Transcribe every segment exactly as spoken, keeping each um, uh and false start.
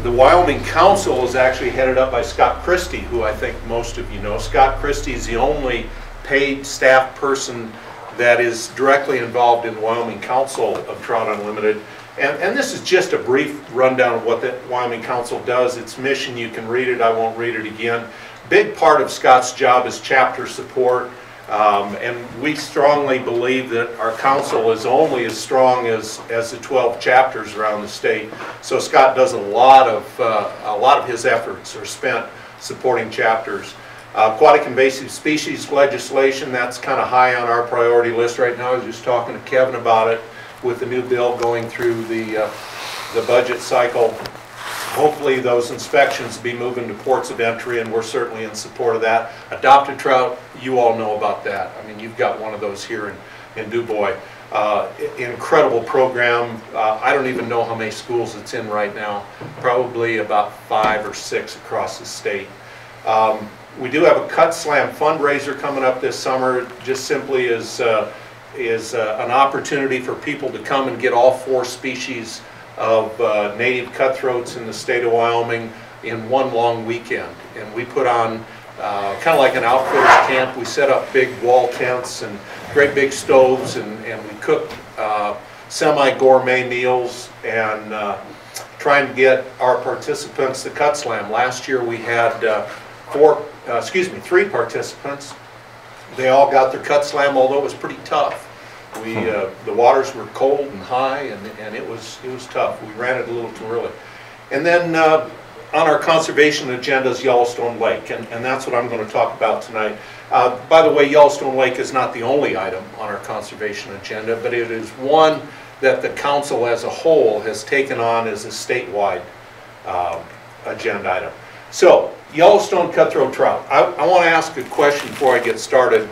the Wyoming Council is actually headed up by Scott Christie, who I think most of you know. Scott Christie is the only paid staff person that is directly involved in the Wyoming Council of Trout Unlimited. And, and this is just a brief rundown of what the Wyoming Council does. Its mission, you can read it, I won't read it again. Big part of Scott's job is chapter support. Um, and we strongly believe that our council is only as strong as, as the twelve chapters around the state. So Scott does a lot of, uh, a lot of his efforts are spent supporting chapters. Uh, aquatic invasive species legislation, that's kind of high on our priority list right now. I was just talking to Kevin about it with the new bill going through the, uh, the budget cycle. Hopefully those inspections will be moving to ports of entry, and we're certainly in support of that. Adopted trout, you all know about that. I mean, you've got one of those here in, in Dubois. Uh, incredible program. Uh, I don't even know how many schools it's in right now. Probably about five or six across the state. Um, we do have a Cut Slam fundraiser coming up this summer, just simply as uh, is uh, an opportunity for people to come and get all four species of uh, native cutthroats in the state of Wyoming in one long weekend. And we put on uh, kind of like an outfitters camp. We set up big wall tents and great big stoves, and, and we cook uh, semi-gourmet meals and uh, trying to get our participants the Cut Slam. Last year we had uh, four, uh, excuse me, three participants. They all got their Cut Slam, although it was pretty tough. We, uh, the waters were cold and high, and, and it was it was tough. We ran it a little too early. And then uh, on our conservation agenda is Yellowstone Lake, and, and that's what I'm going to talk about tonight. Uh, by the way, Yellowstone Lake is not the only item on our conservation agenda, but it is one that the council as a whole has taken on as a statewide uh, agenda item. So, Yellowstone Cutthroat Trout. I, I want to ask a question before I get started.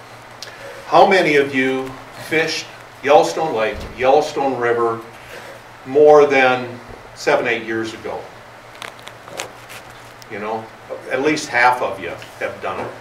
How many of you fished Yellowstone Lake, Yellowstone River more than seven, eight years ago? You know, at least half of you have done it.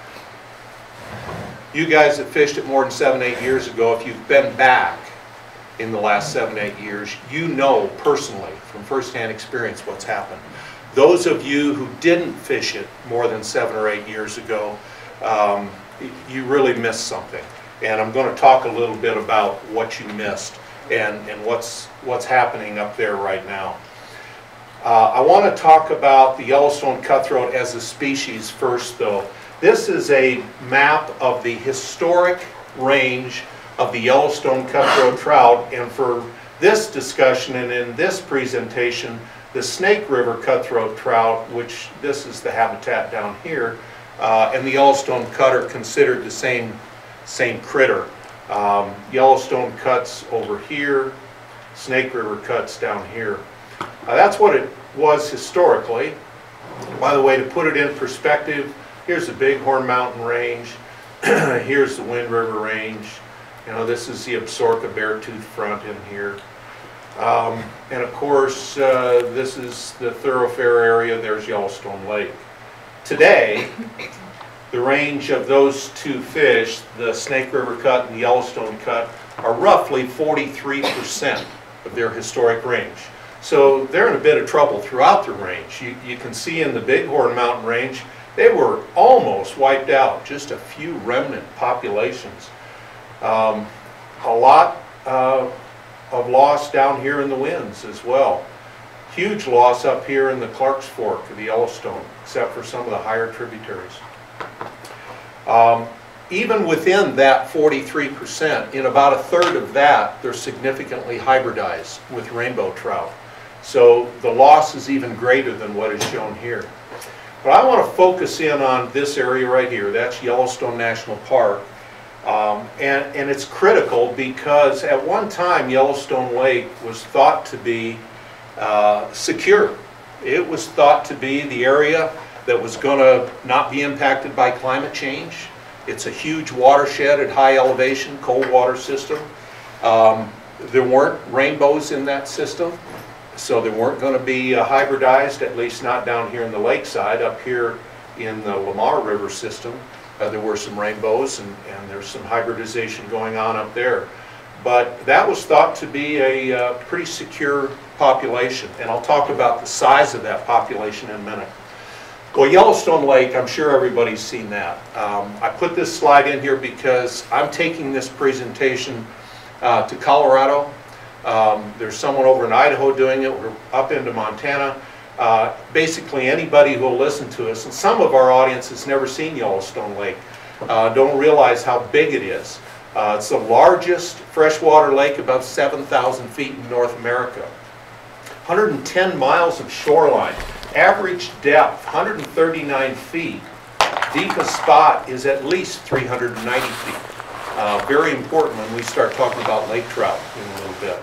You guys that fished it more than seven, eight years ago, if you've been back in the last seven, eight years, you know personally from firsthand experience what's happened. Those of you who didn't fish it more than seven or eight years ago, um, you really missed something. And I'm going to talk a little bit about what you missed and, and what's, what's happening up there right now. Uh, I want to talk about the Yellowstone cutthroat as a species first, though. This is a map of the historic range of the Yellowstone cutthroat trout, and for this discussion and in this presentation, the Snake River cutthroat trout, which this is the habitat down here, uh, and the Yellowstone cut are considered the same same critter. Um, Yellowstone cuts over here, Snake River cuts down here. Uh, that's what it was historically. By the way, to put it in perspective, here's the Bighorn Mountain Range, here's the Wind River Range. You know, this is the Absaroka Beartooth Front in here. Um, and of course, uh, this is the thoroughfare area, there's Yellowstone Lake. Today, the range of those two fish, the Snake River Cut and the Yellowstone Cut, are roughly forty-three percent of their historic range. So they're in a bit of trouble throughout the range. You, you can see in the Bighorn Mountain Range, they were almost wiped out, just a few remnant populations. Um, a lot uh, of loss down here in the winds as well. Huge loss up here in the Clark's Fork of the Yellowstone, except for some of the higher tributaries. Um, even within that forty-three percent, in about a third of that, they're significantly hybridized with rainbow trout. So the loss is even greater than what is shown here. But I want to focus in on this area right here. That's Yellowstone National Park. Um, and, and it's critical because at one time Yellowstone Lake was thought to be uh, secure. It was thought to be the area that was going to not be impacted by climate change. It's a huge watershed at high elevation, cold water system. Um, there weren't rainbows in that system, so they weren't going to be uh, hybridized, at least not down here in the lakeside. Up here in the Lamar River system, uh, there were some rainbows, and, and there's some hybridization going on up there. But that was thought to be a uh, pretty secure population, and I'll talk about the size of that population in a minute. Well, Yellowstone Lake, I'm sure everybody's seen that. Um, I put this slide in here because I'm taking this presentation uh, to Colorado. Um, there's someone over in Idaho doing it. We're up into Montana. Uh, basically anybody who will listen to us, and some of our audience has never seen Yellowstone Lake, uh, don't realize how big it is. Uh, it's the largest freshwater lake above seven thousand feet in North America. one hundred ten miles of shoreline. Average depth, one hundred thirty-nine feet. Deepest spot is at least three hundred ninety feet. Uh, very important when we start talking about lake trout in a little bit.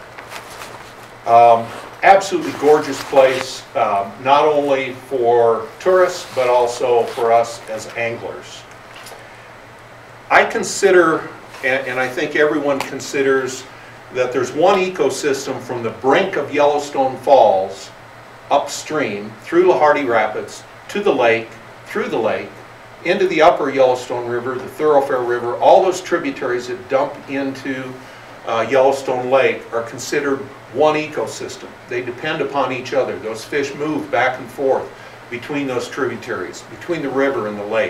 Um, absolutely gorgeous place, um, not only for tourists, but also for us as anglers. I consider, and, and I think everyone considers, that there's one ecosystem from the brink of Yellowstone Falls upstream through Lahardy Rapids to the lake, through the lake, into the upper Yellowstone River, the Thoroughfare River. All those tributaries that dump into uh, Yellowstone Lake are considered one ecosystem. They depend upon each other. Those fish move back and forth between those tributaries, between the river and the lake.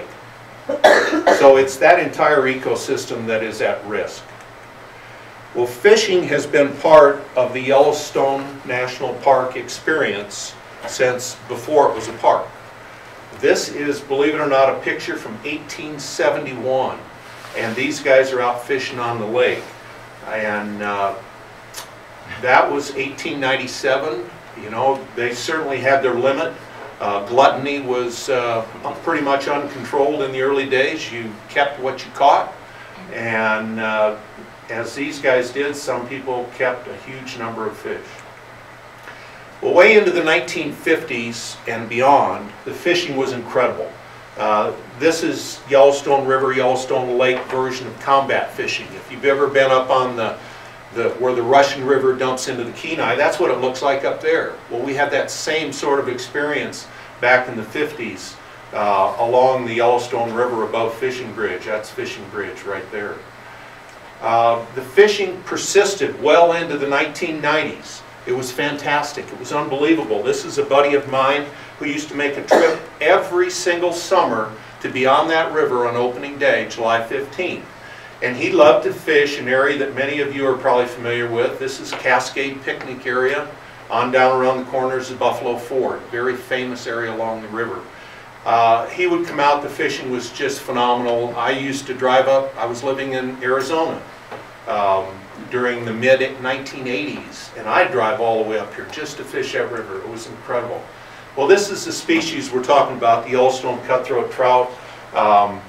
So it's that entire ecosystem that is at risk. Well, fishing has been part of the Yellowstone National Park experience since before it was a park. This is, believe it or not, a picture from eighteen seventy-one, and these guys are out fishing on the lake. And uh, that was eighteen ninety-seven. You know, they certainly had their limit. Uh, gluttony was uh, pretty much uncontrolled in the early days. You kept what you caught, and uh, as these guys did, some people kept a huge number of fish. Well, way into the nineteen fifties and beyond, the fishing was incredible. Uh, this is Yellowstone River, Yellowstone Lake version of combat fishing. If you've ever been up on the, the where the Russian River dumps into the Kenai, that's what it looks like up there. Well, we had that same sort of experience back in the fifties uh, along the Yellowstone River above Fishing Bridge. That's Fishing Bridge right there. Uh, the fishing persisted well into the nineteen nineties. It was fantastic. It was unbelievable. This is a buddy of mine who used to make a trip every single summer to be on that river on opening day, July fifteenth. And he loved to fish an area that many of you are probably familiar with. This is Cascade Picnic area on down around the corners of Buffalo Ford. Very famous area along the river. Uh, he would come out, the fishing was just phenomenal. I used to drive up, I was living in Arizona um, during the mid nineteen eighties, and I'd drive all the way up here just to fish that river. It was incredible. Well, this is the species we're talking about, the Yellowstone Cutthroat Trout. Um,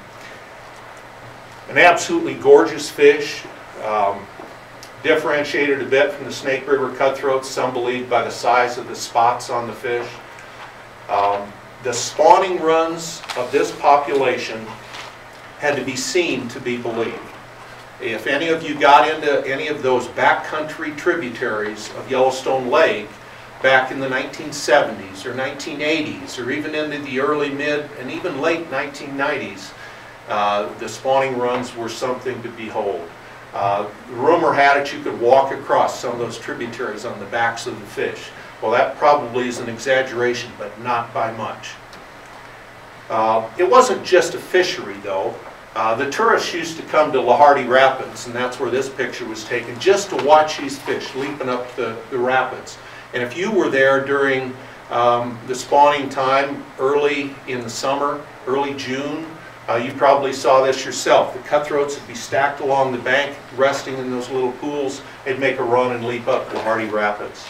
an absolutely gorgeous fish, um, differentiated a bit from the Snake River cutthroats, some believe by the size of the spots on the fish. Um, The spawning runs of this population had to be seen to be believed. If any of you got into any of those backcountry tributaries of Yellowstone Lake back in the nineteen seventies or nineteen eighties or even into the early, mid, and even late nineteen nineties, uh, the spawning runs were something to behold. Uh, rumor had it you could walk across some of those tributaries on the backs of the fish. Well, that probably is an exaggeration, but not by much. Uh, it wasn't just a fishery, though. Uh, the tourists used to come to Lahardy Rapids, and that's where this picture was taken, just to watch these fish leaping up the, the rapids. And if you were there during um, the spawning time, early in the summer, early June, uh, you probably saw this yourself. The cutthroats would be stacked along the bank, resting in those little pools. They'd make a run and leap up Lahardy Rapids.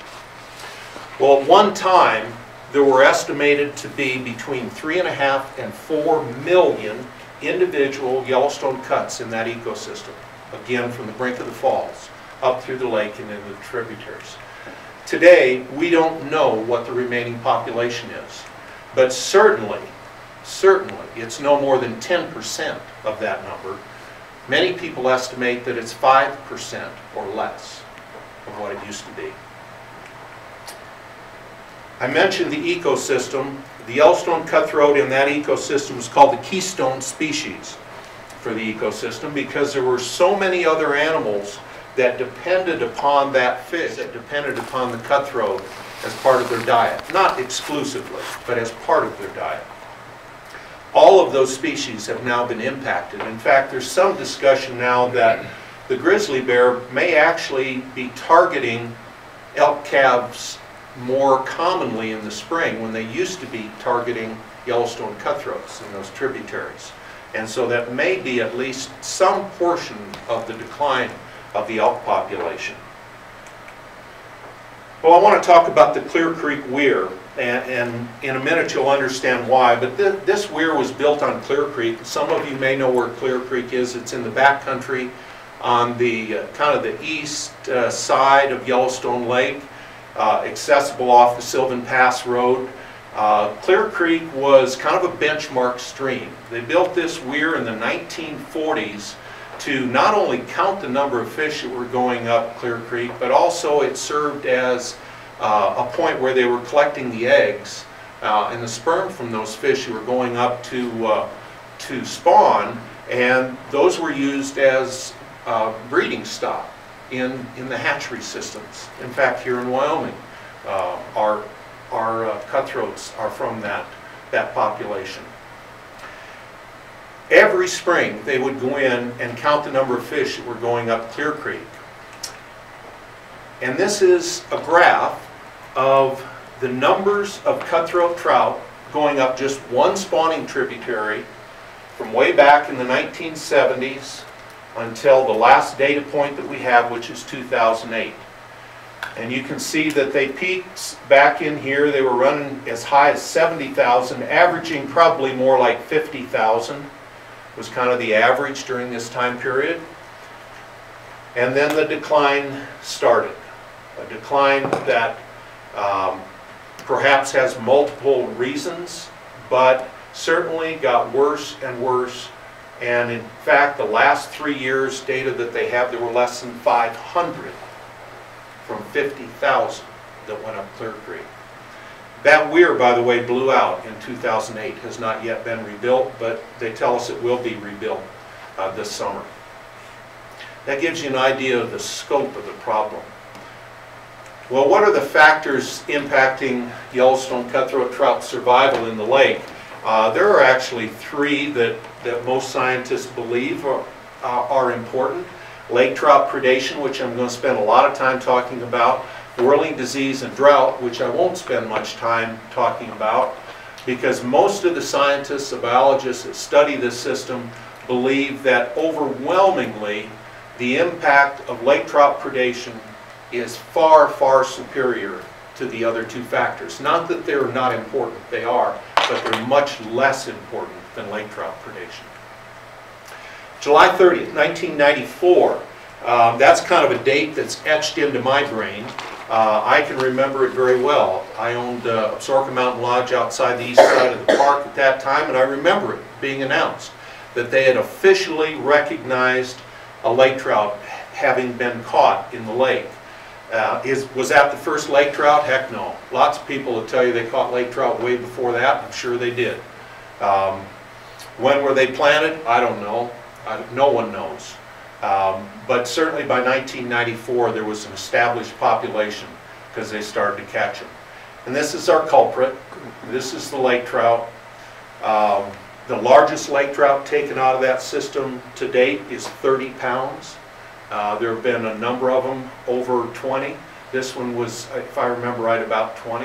Well, at one time, there were estimated to be between three and a half and four million individual Yellowstone cuts in that ecosystem. Again, from the brink of the falls, up through the lake and into the tributaries. Today, we don't know what the remaining population is, but certainly, certainly, it's no more than ten percent of that number. Many people estimate that it's five percent or less of what it used to be. I mentioned the ecosystem. The Yellowstone cutthroat in that ecosystem was called the keystone species for the ecosystem because there were so many other animals that depended upon that fish, that depended upon the cutthroat as part of their diet. Not exclusively, but as part of their diet. All of those species have now been impacted. In fact, there's some discussion now that the grizzly bear may actually be targeting elk calves more commonly in the spring when they used to be targeting Yellowstone cutthroats in those tributaries. And so that may be at least some portion of the decline of the elk population. Well, I want to talk about the Clear Creek weir, and, and in a minute you'll understand why, but th this weir was built on Clear Creek. Some of you may know where Clear Creek is. It's in the backcountry on the uh, kind of the east uh, side of Yellowstone Lake, uh, accessible off the Sylvan Pass Road. Uh, Clear Creek was kind of a benchmark stream. They built this weir in the nineteen forties to not only count the number of fish that were going up Clear Creek, but also it served as uh, a point where they were collecting the eggs uh, and the sperm from those fish who were going up to, uh, to spawn, and those were used as uh, breeding stock in, in the hatchery systems. In fact, here in Wyoming, uh, our, our uh, cutthroats are from that, that population. Every spring, they would go in and count the number of fish that were going up Clear Creek. And this is a graph of the numbers of cutthroat trout going up just one spawning tributary from way back in the nineteen seventies until the last data point that we have, which is two thousand eight. And you can see that they peaked back in here. They were running as high as seventy thousand, averaging probably more like fifty thousand. Was kind of the average during this time period. And then the decline started. A decline that um, perhaps has multiple reasons, but certainly got worse and worse. And in fact, the last three years data that they have, there were less than five hundred from fifty thousand that went up Clear Creek. That weir, by the way, blew out in two thousand eight, has not yet been rebuilt, but they tell us it will be rebuilt uh, this summer. That gives you an idea of the scope of the problem. Well, what are the factors impacting Yellowstone cutthroat trout survival in the lake? Uh, there are actually three that, that most scientists believe are, uh, are important. Lake trout predation, which I'm going to spend a lot of time talking about. Whirling disease and drought, which I won't spend much time talking about, because most of the scientists, the biologists that study this system believe that overwhelmingly the impact of lake trout predation is far, far superior to the other two factors. Not that they're not important, they are, but they're much less important than lake trout predation. July thirtieth, nineteen ninety-four, um, that's kind of a date that's etched into my brain. Uh, I can remember it very well. I owned uh, Absaroka Mountain Lodge outside the east side of the park at that time, and I remember it being announced that they had officially recognized a lake trout having been caught in the lake. Uh, is, was that the first lake trout? Heck no. Lots of people will tell you they caught lake trout way before that. I'm sure they did. Um, when were they planted? I don't know. I, no one knows. Um, but certainly by nineteen ninety-four there was an established population because they started to catch them. And this is our culprit. This is the lake trout. Um, the largest lake trout taken out of that system to date is thirty pounds. Uh, there have been a number of them over twenty. This one was, if I remember right, about twenty.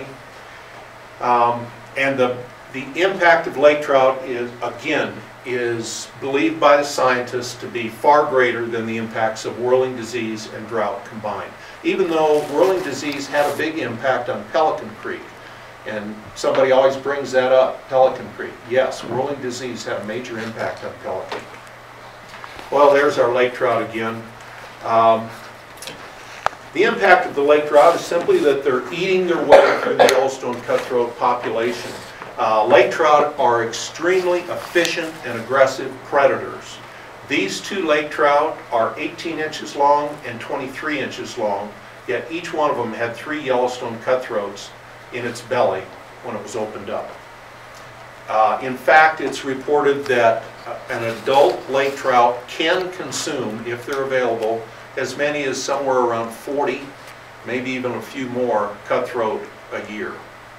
Um, and the, the impact of lake trout is, again, is believed by the scientists to be far greater than the impacts of whirling disease and drought combined. Even though whirling disease had a big impact on Pelican Creek, and somebody always brings that up, Pelican Creek. Yes, whirling disease had a major impact on Pelican. Well, there's our lake trout again. Um, the impact of the lake trout is simply that they're eating their way through the Yellowstone cutthroat population. Uh, lake trout are extremely efficient and aggressive predators. These two lake trout are eighteen inches long and twenty-three inches long, yet each one of them had three Yellowstone cutthroats in its belly when it was opened up. Uh, in fact, it's reported that uh, an adult lake trout can consume, if they're available, as many as somewhere around forty, maybe even a few more cutthroat a year.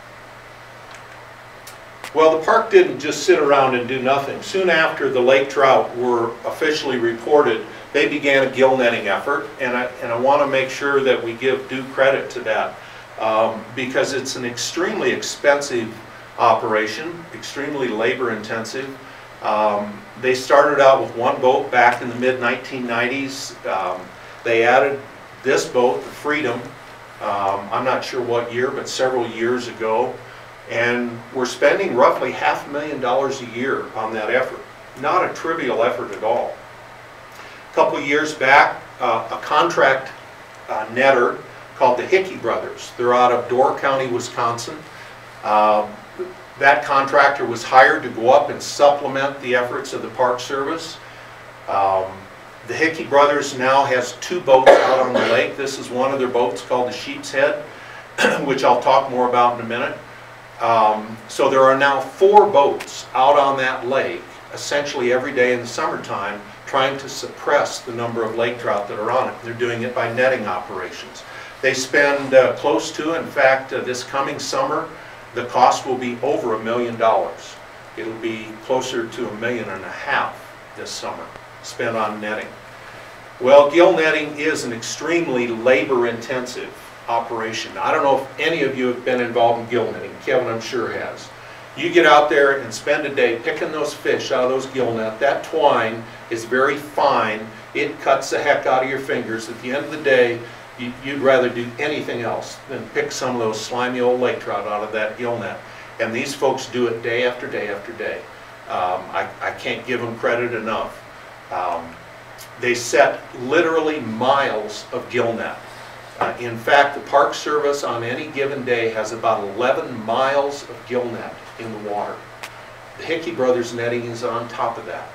Well, the park didn't just sit around and do nothing. Soon after the lake trout were officially reported, they began a gill netting effort, and I, and I want to make sure that we give due credit to that um, because it's an extremely expensive operation, extremely labor intensive. Um, they started out with one boat back in the mid nineteen nineties. Um, they added this boat, the Freedom, um, I'm not sure what year, but several years ago. And we're spending roughly half a million dollars a year on that effort. Not a trivial effort at all. A couple years back, uh, a contract uh, netter called the Hickey Brothers. They're out of Door County, Wisconsin. Uh, that contractor was hired to go up and supplement the efforts of the Park Service. Um, the Hickey Brothers now has two boats out on the lake. This is one of their boats called the Sheep's Head, which I'll talk more about in a minute. Um, so there are now four boats out on that lake, essentially every day in the summertime, trying to suppress the number of lake trout that are on it. They're doing it by netting operations. They spend uh, close to, in fact, uh, this coming summer, the cost will be over a million dollars. It'll be closer to a million and a half this summer spent on netting. Well, gill netting is an extremely labor-intensive operation. I don't know if any of you have been involved in gill netting. Kevin, I'm sure, has. You get out there and spend a day picking those fish out of those gill net. That twine is very fine. It cuts the heck out of your fingers. At the end of the day, you, you'd rather do anything else than pick some of those slimy old lake trout out of that gill net. And these folks do it day after day after day. Um, I, I can't give them credit enough. Um, they set literally miles of gill net. Uh, in fact, the Park Service on any given day has about eleven miles of gill net in the water. The Hickey Brothers netting is on top of that.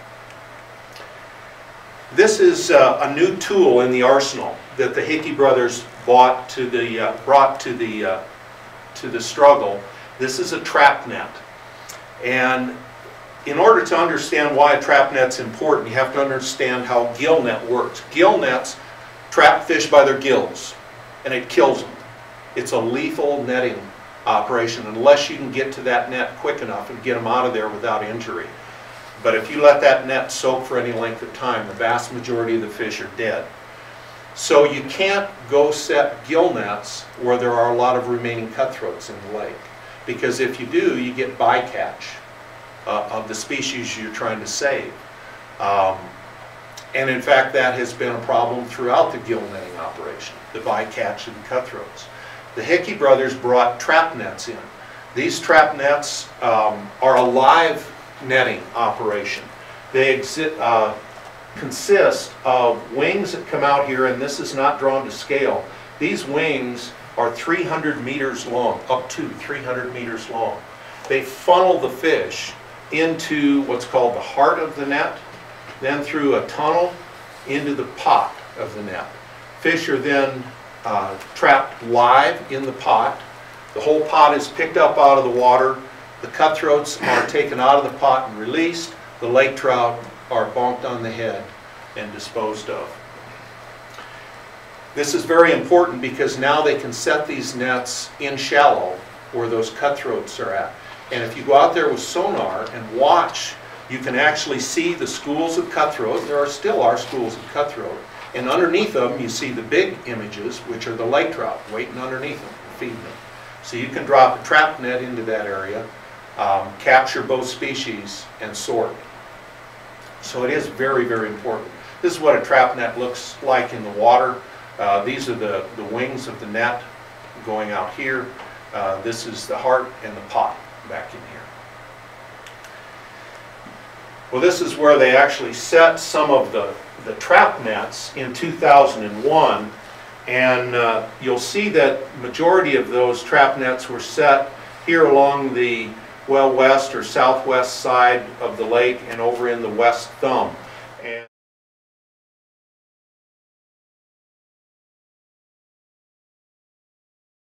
This is uh, a new tool in the arsenal that the Hickey Brothers bought to the, uh, brought to the, uh, to the struggle. This is a trap net. And in order to understand why a trap net's important, you have to understand how gill net works. Gill nets trap fish by their gills, and it kills them. It's a lethal netting operation unless you can get to that net quick enough and get them out of there without injury. But if you let that net soak for any length of time, the vast majority of the fish are dead. So you can't go set gill nets where there are a lot of remaining cutthroats in the lake, because if you do, you get bycatch uh, of the species you're trying to save. Um, And in fact, that has been a problem throughout the gill netting operation, the bycatch and cutthroats. The Hickey Brothers brought trap nets in. These trap nets um, are a live netting operation. They exi uh, consist of wings that come out here, and this is not drawn to scale. These wings are three hundred meters long, up to three hundred meters long. They funnel the fish into what's called the heart of the net, then through a tunnel into the pot of the net. Fish are then uh, trapped live in the pot. The whole pot is picked up out of the water. The cutthroats are taken out of the pot and released. The lake trout are bonked on the head and disposed of. This is very important because now they can set these nets in shallow where those cutthroats are at. And if you go out there with sonar and watch, you can actually see the schools of cutthroat. There are still are schools of cutthroat. And underneath them, you see the big images, which are the lake trout, waiting underneath them, feeding them. So you can drop a trap net into that area, um, capture both species, and sort. So it is very, very important. This is what a trap net looks like in the water. Uh, these are the, the wings of the net going out here. Uh, this is the heart and the pot back in here. Well, this is where they actually set some of the, the trap nets in two thousand one, and uh, you'll see that majority of those trap nets were set here along the well west or southwest side of the lake and over in the west thumb. And